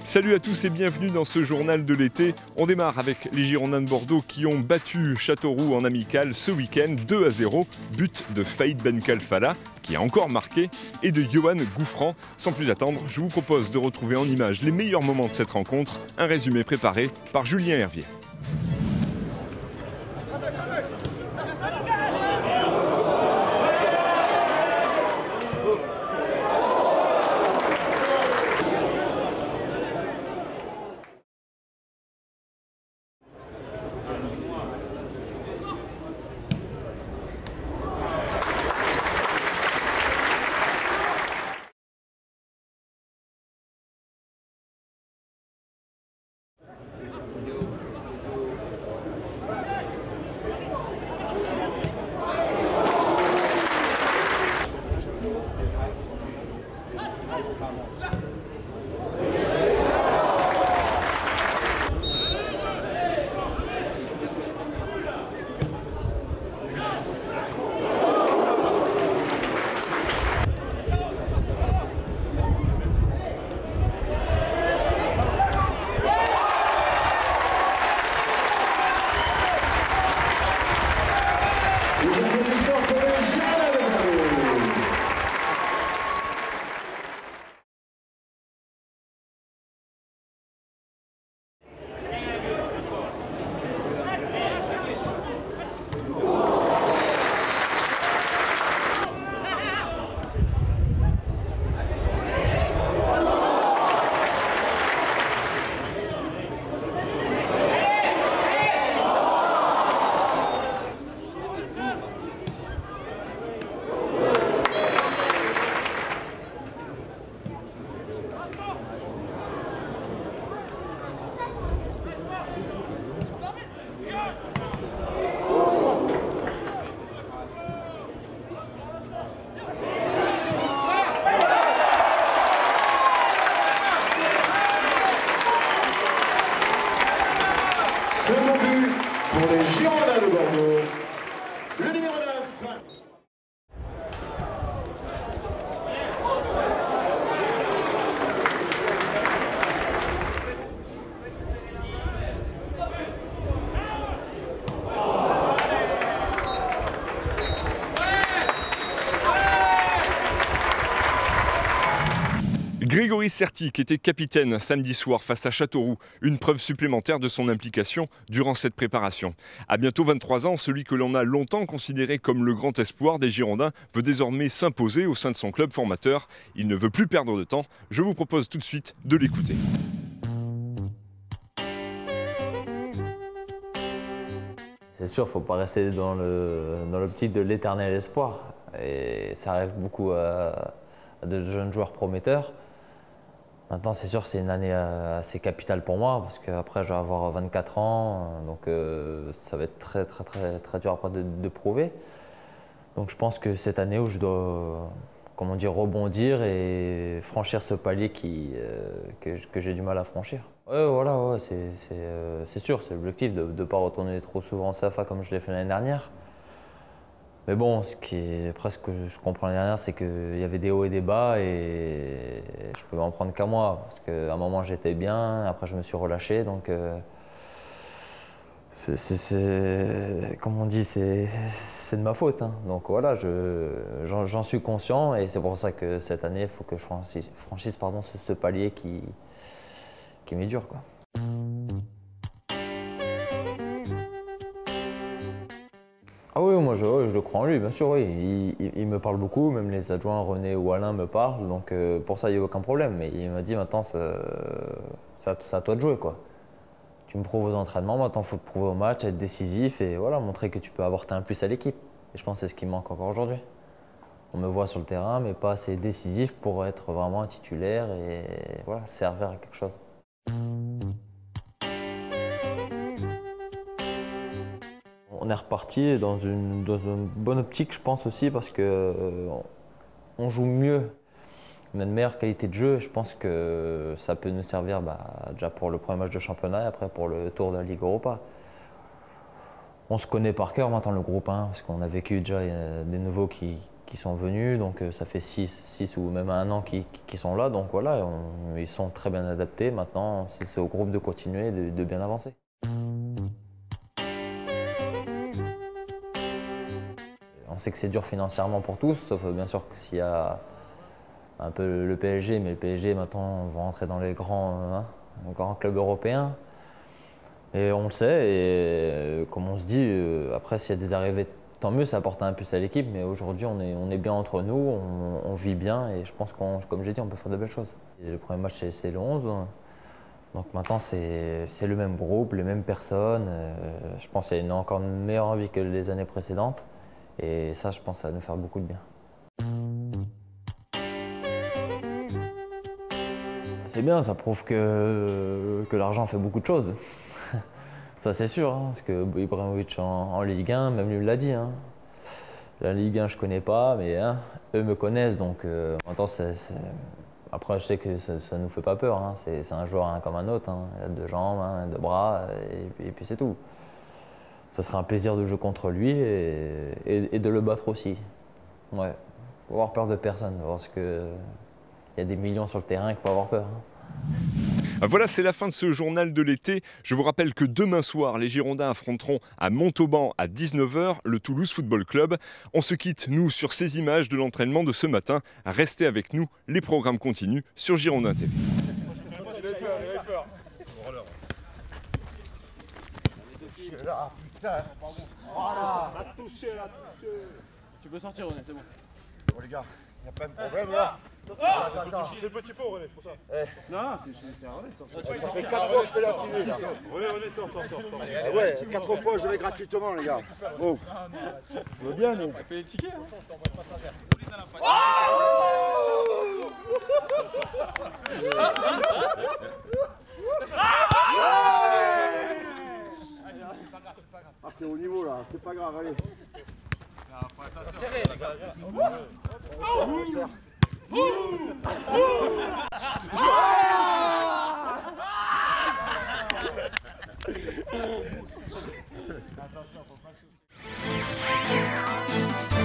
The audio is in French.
Salut à tous et bienvenue dans ce journal de l'été. On démarre avec les Girondins de Bordeaux qui ont battu Châteauroux en amical ce week-end 2-0, but de Faïd Benkhalfallah qui a encore marqué et de Yohan Gouffran. Sans plus attendre, je vous propose de retrouver en images les meilleurs moments de cette rencontre, un résumé préparé par Julien Hervier. Second but pour les Girondins de Bordeaux, le numéro 9. Grégory Sertic était capitaine samedi soir face à Châteauroux, une preuve supplémentaire de son implication durant cette préparation. À bientôt 23 ans, celui que l'on a longtemps considéré comme le grand espoir des Girondins veut désormais s'imposer au sein de son club formateur. Il ne veut plus perdre de temps. Je vous propose tout de suite de l'écouter. C'est sûr, il ne faut pas rester dans l'optique de l'éternel espoir. Et ça arrive beaucoup à de jeunes joueurs prometteurs. Maintenant, c'est sûr, c'est une année assez capitale pour moi parce qu'après, je vais avoir 24 ans, donc ça va être très dur après de prouver. Donc, je pense que cette année où je dois, comment dire, rebondir et franchir ce palier que j'ai du mal à franchir. Ouais, voilà, ouais, c'est sûr, c'est l'objectif de ne pas retourner trop souvent en CFA comme je l'ai fait l'année dernière. Mais bon, ce qui est presque que je comprends l'année dernière, c'est qu'il y avait des hauts et des bas et je pouvais en prendre qu'à moi. Parce qu'à un moment, j'étais bien, après, je me suis relâché. Donc, comme on dit, c'est de ma faute. Hein. Donc voilà, j'en suis conscient et c'est pour ça que cette année, il faut que je franchisse ce palier qui m'est dur, quoi. Ah oui, moi je le crois en lui, bien sûr, oui. Il me parle beaucoup, même les adjoints René ou Alain me parlent, donc pour ça il n'y a aucun problème. Mais il m'a dit maintenant c'est à toi de jouer, quoi. Tu me prouves aux entraînements, maintenant il faut te prouver au match, être décisif et voilà, montrer que tu peux apporter un plus à l'équipe. Et je pense que c'est ce qui me manque encore aujourd'hui. On me voit sur le terrain, mais pas assez décisif pour être vraiment un titulaire et voilà, servir à quelque chose. On est reparti dans une bonne optique, je pense aussi, parce qu'on joue mieux. On a une meilleure qualité de jeu et je pense que ça peut nous servir déjà pour le premier match de championnat et après pour le tour de la Ligue Europa. On se connaît par cœur maintenant le groupe 1 parce qu'on a vécu déjà des nouveaux qui qui sont venus, donc ça fait 6 ou même 1 an qui sont là, donc voilà, ils sont très bien adaptés. Maintenant, c'est au groupe de continuer, de bien avancer. On sait que c'est dur financièrement pour tous, sauf bien sûr que s'il y a un peu le PSG, mais le PSG maintenant va rentrer dans les grands clubs européens. Et on le sait, et comme on se dit, après s'il y a des arrivées, tant mieux, ça apporte un plus à l'équipe, mais aujourd'hui on est bien entre nous, on vit bien, et je pense comme j'ai dit, on peut faire de belles choses. Et le premier match c'est le 11, donc maintenant c'est le même groupe, les mêmes personnes. Je pense qu'il y a encore une meilleure envie que les années précédentes, et ça je pense ça va nous faire beaucoup de bien. C'est bien, ça prouve que l'argent fait beaucoup de choses. Ça c'est sûr, hein, parce que Ibrahimovic en Ligue 1, même lui l'a dit. Hein. La Ligue 1 je connais pas, mais hein, eux me connaissent, donc maintenant après je sais que ça ne nous fait pas peur. Hein. C'est un joueur comme un autre, hein. Il a 2 jambes, 2 bras, et puis c'est tout. Ce sera un plaisir de jouer contre lui et de le battre aussi. Ouais, faut avoir peur de personne, parce que il y a des millions sur le terrain qu'il faut avoir peur. Hein. Voilà, c'est la fin de ce journal de l'été. Je vous rappelle que demain soir, les Girondins affronteront à Montauban à 19 h le Toulouse Football Club. On se quitte, nous, sur ces images de l'entraînement de ce matin. Restez avec nous, les programmes continuent sur Girondins TV. Tu peux sortir, René, c'est bon. Bon les gars, il n'y a pas de problème là. C'est le petit pot, René, c'est pour ça. Non, c'est un René. Ça fait 4 fois que je fais la filée là. René, sors. Ah ouais, 4 fois je vais gratuitement les gars. Bon. Je veux bien nous. Paye le ticket, hein. Ah c'est au niveau là, c'est pas grave, allez. Serré, les gars. Attention, faut pas chaud.